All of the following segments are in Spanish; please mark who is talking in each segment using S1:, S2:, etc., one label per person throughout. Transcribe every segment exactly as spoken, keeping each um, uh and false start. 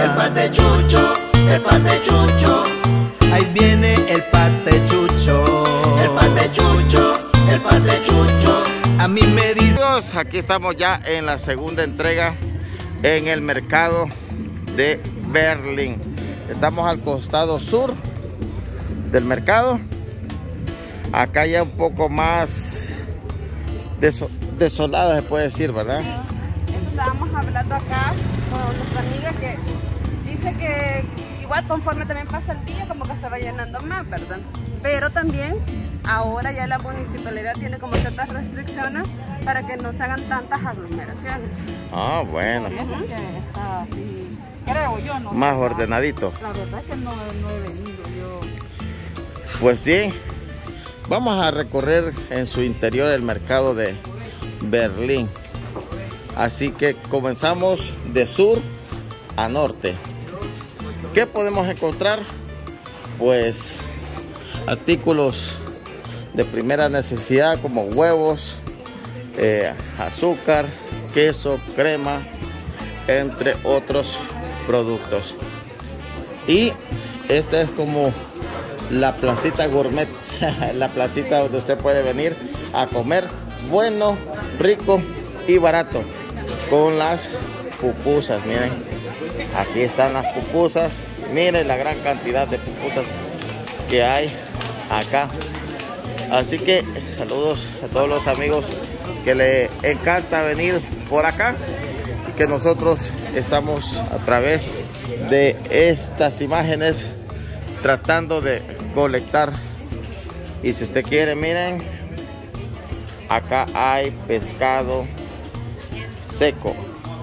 S1: El patechucho, el patechucho.
S2: Ahí viene el patechucho.
S1: El patechucho, el patechucho.
S2: A mí me dice...
S3: Aquí estamos ya en la segunda entrega en el mercado de Berlín. Estamos al costado sur del mercado. Acá ya un poco más deso desolado se puede decir, ¿verdad?
S4: Sí, estábamos hablando acá con nuestra amiga que dice que igual conforme también pasa el día como que se va llenando más, ¿verdad? Pero también ahora ya la municipalidad tiene como ciertas restricciones para que no se hagan tantas aglomeraciones.
S3: Ah, bueno.
S4: Uh-huh. Está así, creo yo, no.
S3: Más ordenadito.
S4: La verdad es que no, no he venido yo.
S3: Pues bien, vamos a recorrer en su interior el mercado de Berlín. Así que comenzamos de sur a norte. ¿Qué podemos encontrar? Pues artículos de primera necesidad como huevos, eh, azúcar, queso, crema, entre otros productos. Y esta es como la placita gourmet, la placita donde usted puede venir a comer bueno, rico y barato con las pupusas. Miren, aquí están las pupusas. Miren la gran cantidad de pupusas que hay acá. Así que saludos a todos los amigos que le encanta venir por acá, y que nosotros estamos a través de estas imágenes tratando de colectar. Y si usted quiere, miren, acá hay pescado seco.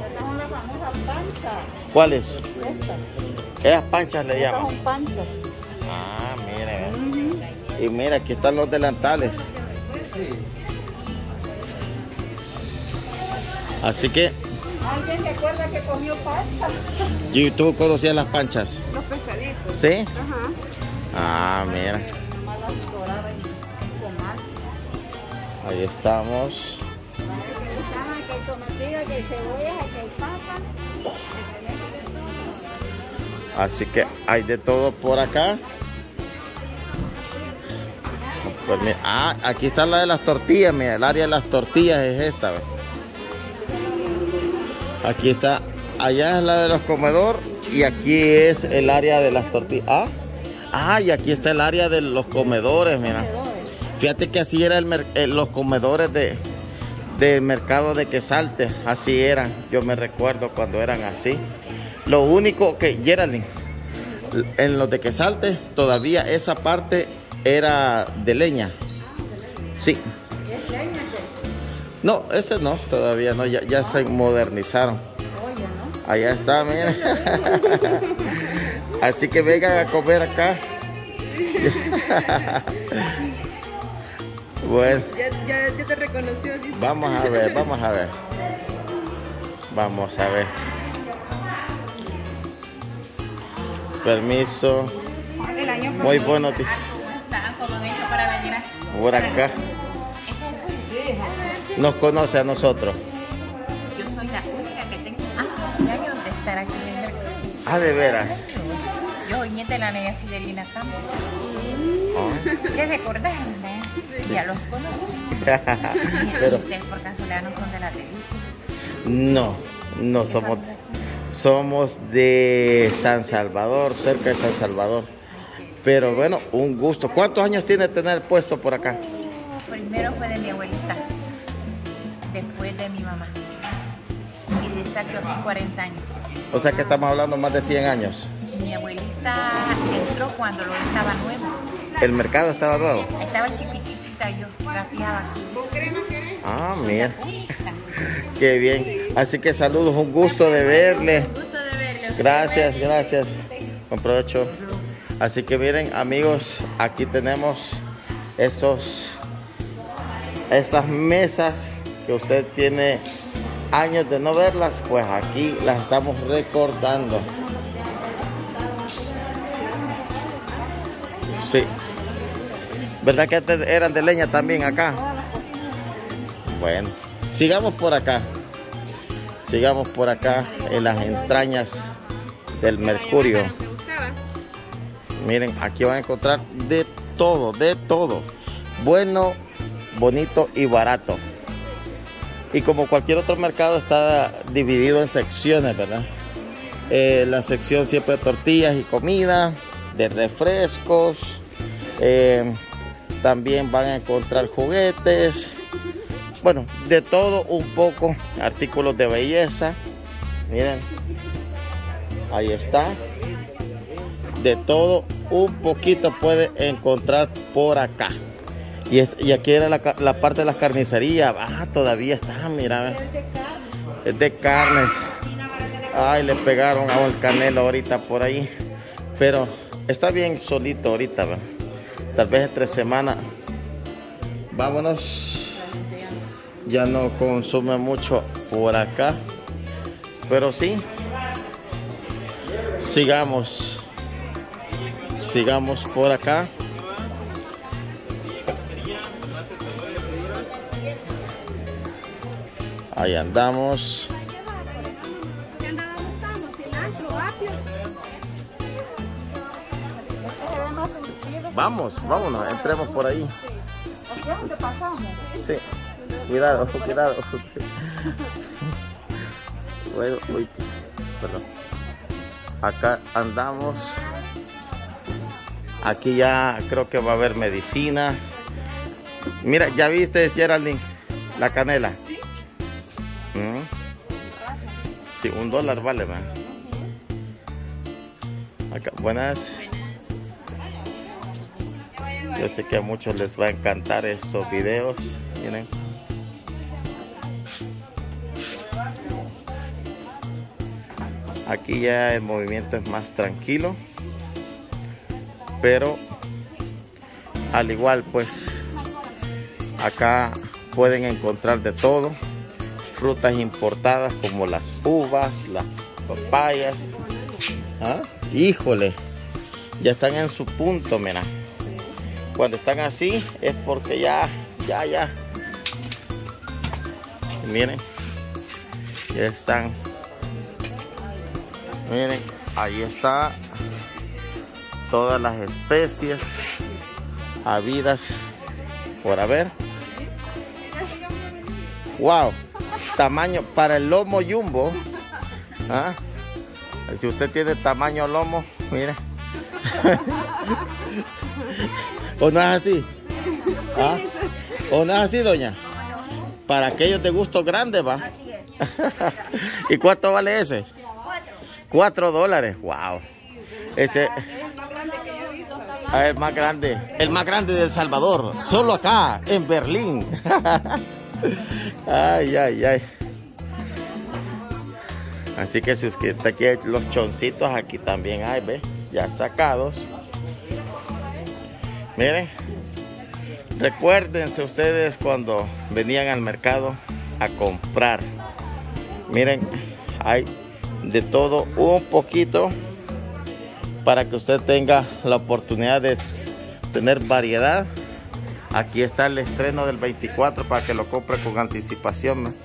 S3: ¿Cuáles? Esas panchas le llaman.
S4: Estas son panchas.
S3: Ah, miren. Uh-huh. Y mira, aquí están los delantales. Así que...
S4: ¿Alguien se acuerda que comió pasta?
S3: ¿Y tú conocías las panchas?
S4: Los pescaditos.
S3: ¿Sí?
S4: Ajá.
S3: Ah, mira. Ahí estamos.
S4: Aquí hay tomatillo, aquí hay cebolla, aquí hay papa.
S3: Así que hay de todo por acá. Pues mira, ah, aquí está la de las tortillas, mira, el área de las tortillas es esta, ¿ve? Aquí está, allá es la de los comedores y aquí es el área de las tortillas. Ah, ah, y aquí está el área de los comedores, mira. Fíjate que así eran los comedores de, del mercado de Quesalte, así eran. Yo me recuerdo cuando eran así. Lo único que, Geraldine, en los de Quesalte todavía esa parte era de leña. Sí.
S4: ¿Es leña?
S3: No, ese no, todavía no, ya, ya se modernizaron.
S4: Oye, ¿no?
S3: Allá está, miren. Así que vengan a comer acá. Bueno.
S4: Ya, ya, ya te reconoció. ¿Sí?
S3: Vamos a ver, vamos a ver. Vamos a ver. Permiso.
S4: El año
S3: muy bueno.
S4: para venir
S3: por acá. Nos conoce a nosotros.
S5: Yo soy la única que tengo años de estar aquí en el mercado.
S3: Ah, de veras.
S5: Yo soy nieta de la negra Fidelina Campos.
S3: Oh.
S5: ¿Qué recordarme? Ya los conocí.
S3: Pero
S5: ustedes por casualidad no son de la Delicia.
S3: no, no somos. Somos de San Salvador, cerca de San Salvador. Pero bueno, un gusto. ¿Cuántos años tiene tener puesto por acá?
S5: Primero fue de mi abuelita, después de mi mamá. Y de estar yo aquí cuarenta años.
S3: O sea que estamos hablando más de cien años.
S5: Mi abuelita entró cuando lo estaba nuevo.
S3: ¿El mercado estaba nuevo?
S5: Estaba chiquitita, yo gateaba.
S3: Ah, mira. Qué bien. Así que saludos, un gusto de verle.
S5: Un gusto de verle.
S3: Gracias, gracias. Con provecho. Así que miren, amigos, aquí tenemos estos, estas mesas que usted tiene años de no verlas, pues aquí las estamos recordando. Sí. ¿Verdad que antes eran de leña también acá? Bueno, sigamos por acá. Sigamos por acá en las entrañas del mercurio. Miren, aquí van a encontrar de todo, de todo. Bueno, bonito y barato. Y como cualquier otro mercado está dividido en secciones, ¿verdad? Eh, la sección siempre de tortillas y comida, de refrescos. Eh, también van a encontrar juguetes. Bueno, de todo un poco. Artículos de belleza. Miren. Ahí está. De todo un poquito puede encontrar por acá. Y, es, y aquí era la, la parte de las carnicerías. Ah, todavía está, mira. Es de carnes. Ay, le pegaron a el Canelo ahorita por ahí. Pero está bien solito ahorita, ¿verdad? Tal vez entre semanas. Vámonos. Ya no consume mucho por acá. Pero sí. Sigamos. Sigamos por acá. Ahí andamos. Vamos, vámonos, entremos por ahí.
S4: ¿Dónde pasamos?
S3: Sí, cuidado, cuidado. Bueno, uy, perdón. Acá andamos. Aquí ya creo que va a haber medicina. Mira, ¿ya viste, Geraldine? La canela. ¿Mm? Sí, un dólar vale, man. Acá, buenas. Yo sé que a muchos les va a encantar estos videos. Miren. Aquí ya el movimiento es más tranquilo. Pero al igual, pues acá pueden encontrar de todo. Frutas importadas como las uvas, las papayas. ¿Ah? Híjole, ya están en su punto, mira. Cuando están así es porque ya, ya, ya. Miren, ya están. Miren, ahí está todas las especies habidas por haber. Wow, tamaño para el lomo jumbo. ¿Ah? Si usted tiene tamaño lomo, mire. ¿O no es así? ¿Ah? ¿O no es así, doña? Para aquellos de gusto grande, va. ¿Y cuánto vale ese? Cuatro dólares. Wow. Ese. Ah, el más grande. El más grande de El Salvador. Solo acá, en Berlín. Ay, ay, ay. Así que si usted aquí hay los choncitos, aquí también hay, ¿ves? Ya sacados. Miren, recuérdense ustedes cuando venían al mercado a comprar. Miren, hay de todo un poquito para que usted tenga la oportunidad de tener variedad. Aquí está el estreno del veinticuatro para que lo compre con anticipación, ¿no?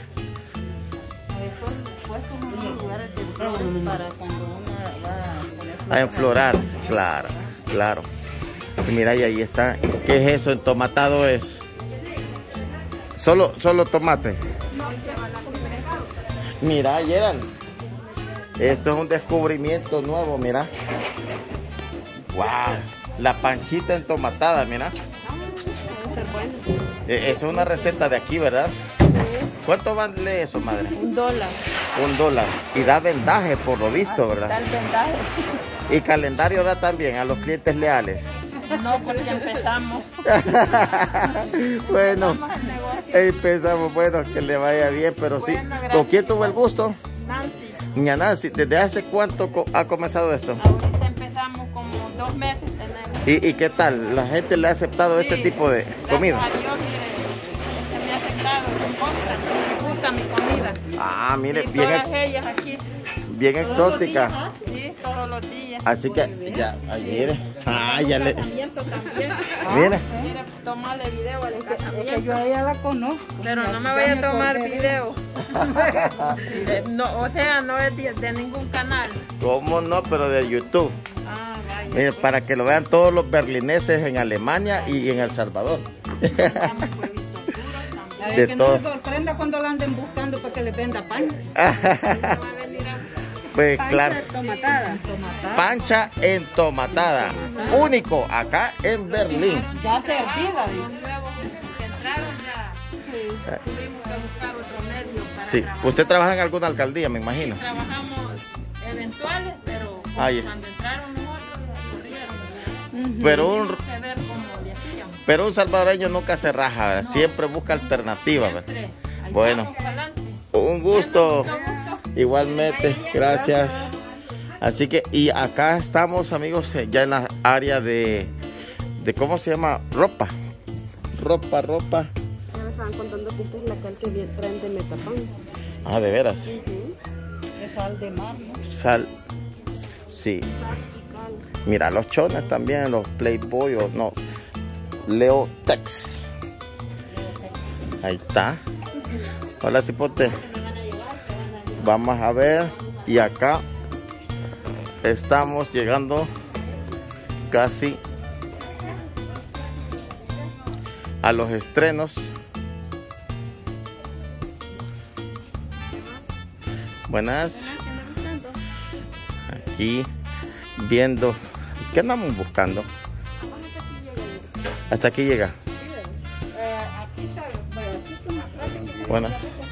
S3: A enflorar, claro, claro. Y mira, y ahí está. ¿Qué es eso? ¿Entomatado es? ¿Solo, solo tomate? Mira, Gerald. Esto es un descubrimiento nuevo, mira. Wow. La panchita entomatada, mira. Eso es una receta de aquí, ¿verdad? Sí. ¿Cuánto vale eso, madre?
S4: Un dólar.
S3: Un dólar. Y da vendaje, por lo visto, ¿verdad?
S4: Da el vendaje.
S3: Y calendario da también a los clientes leales.
S4: No, porque empezamos.
S3: Bueno, empezamos. Bueno, que le vaya bien, pero bueno, sí. Gracias. ¿Con quién tuvo el gusto?
S4: Nancy.
S3: Niña Nancy, ¿desde hace cuánto ha comenzado esto?
S4: Ahorita empezamos como dos meses.
S3: ¿Y, ¿Y qué tal? ¿La gente le ha aceptado sí, este tipo de comida?
S4: A Dios, mire, me ha aceptado, me gusta mi comida.
S3: Ah, mire,
S4: y
S3: bien,
S4: todas ellas aquí.
S3: Bien
S4: todos
S3: exótica.
S4: Días, sí, todos los días.
S3: Así que, ya, ahí mire. Ah, ya le...
S4: También.
S3: Mira.
S4: Mire, tomarle video al
S6: que yo a ella la conozco.
S4: Pero no me vaya a tomar video.
S6: Eh, no, o sea, no es de, de ningún canal.
S3: ¿Cómo no? Pero de YouTube.
S6: Ah, vaya.
S3: Miren, para que lo vean todos los berlineses en Alemania y en El Salvador.
S6: A ver,
S3: De
S6: que
S3: todo.
S6: no les sorprenda cuando la anden buscando para que les venda pancha.
S3: Pues
S6: Pancha
S3: claro.
S6: tomatada. Tomatada.
S3: Pancha entomatada. Único acá en Berlín.
S6: Ya servida. Que entraron ya. Sí. Tuvimos que buscar otro medio para
S3: Sí.
S6: trabajar.
S3: Usted trabaja en alguna alcaldía, me imagino.
S6: Trabajamos eventuales, pero
S3: Ah, ya.
S6: cuando entraron nosotros, corrieron.
S3: Pero un,
S6: Tuvimos que ver cómo le hacíamos.
S3: pero un salvadoreño nunca se raja, ¿verdad? Siempre busca alternativas, ¿verdad?
S6: Siempre. Ahí
S3: Bueno.
S6: vamos para adelante.
S3: Un gusto.
S6: Mucho gusto.
S3: Igualmente, gracias. Así que, y acá estamos, amigos, eh, ya en la área de, de ¿cómo se llama? Ropa. Ropa, ropa.
S4: Ya me estaban contando que esta es la cal que vi- traen de Metapán.
S3: Ah, de veras.
S6: Es sal de mar, ¿no?
S3: Sal. Sí. Mira, los chones también, los Playboy o no. Leo Tex. Ahí está. Hola, cipote. Vamos a ver. Y acá estamos llegando casi a los estrenos. Buenas. Aquí viendo. ¿Qué andamos buscando? Hasta aquí llega. Bueno.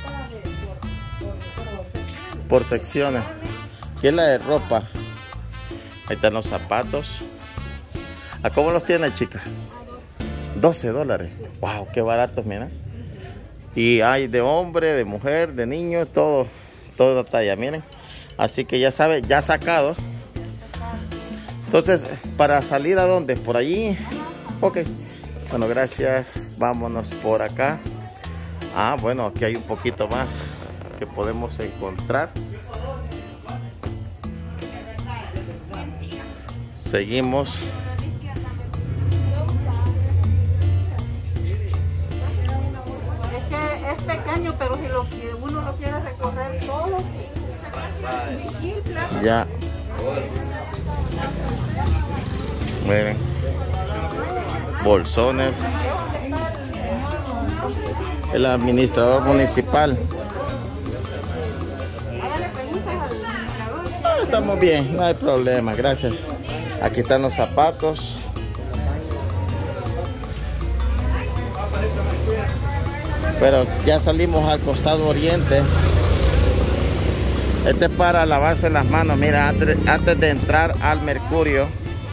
S3: Por secciones. Aquí es la de ropa. Ahí están los zapatos. ¿A cómo los tiene, chica? doce dólares. Wow, qué baratos, mira. Y hay de hombre, de mujer, de niño, todo, toda talla, miren. Así que ya sabe, ya sacado. Entonces, ¿para salir a dónde? ¿Por allí? Ok. Bueno, gracias. Vámonos por acá. Ah, bueno, aquí hay un poquito más que podemos encontrar. Seguimos.
S6: Es que es pequeño, pero si lo, si uno lo quiere recorrer todo,
S3: Ya. Miren. Bolsones. El administrador municipal. No, estamos bien, no hay problema, gracias. Aquí están los zapatos. Pero ya salimos al costado oriente. Este es para lavarse las manos, mira, antes, antes de entrar al Mercurio.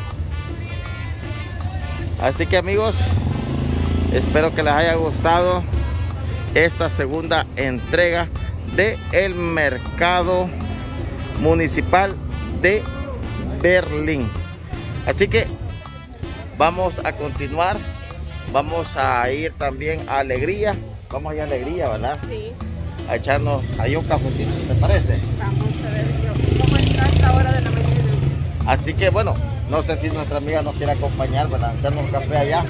S3: Así que, amigos, espero que les haya gustado esta segunda entrega de el mercado municipal de Berlín. Así que vamos a continuar. Vamos a ir también a Alegría. Vamos a ir a Alegría, ¿verdad?
S4: Sí.
S3: A echarnos ahí un cafecito, ¿te parece?
S4: Vamos a ver yo, cómo está a esta hora de la mañana.
S3: Así que bueno, no sé si nuestra amiga nos quiere acompañar, ¿verdad? Echarnos un café allá.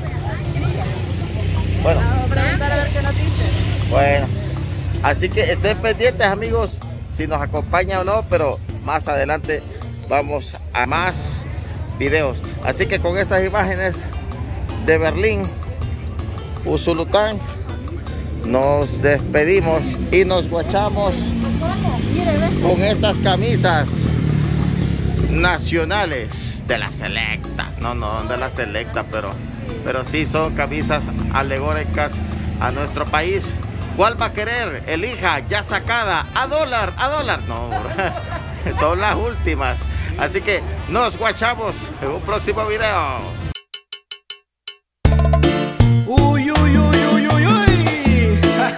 S3: Bueno,
S4: Vamos a preguntar a ver qué nos dice.
S3: bueno. Así que estén pendientes, amigos, si nos acompaña o no, pero más adelante vamos a más videos. Así que con estas imágenes de Berlín, Usulután, nos despedimos y nos guachamos con estas camisas nacionales de la Selecta. No, no, de la Selecta, pero, pero sí son camisas alegóricas a nuestro país. ¿Cuál va a querer? Elija, ya sacada, a dólar, a dólar. No, son las últimas. Así que nos guachamos en un próximo video.
S2: Uy, uy, uy, uy, uy, uy.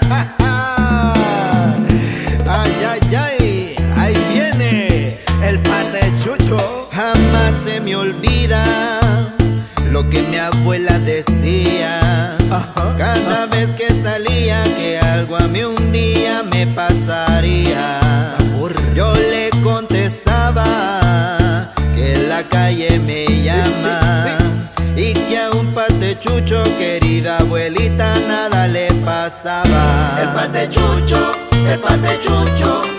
S2: Ay, ay, ay, ahí viene el pate chucho. Jamás se me olvida lo que mi abuela decía. Cada vez que salía que algo a mí un día me pasaría. Yo le contestaba que la calle me llama y que a un pate chucho, querida abuelita, nada le pasaba.
S1: El pate chucho, el pan de chucho.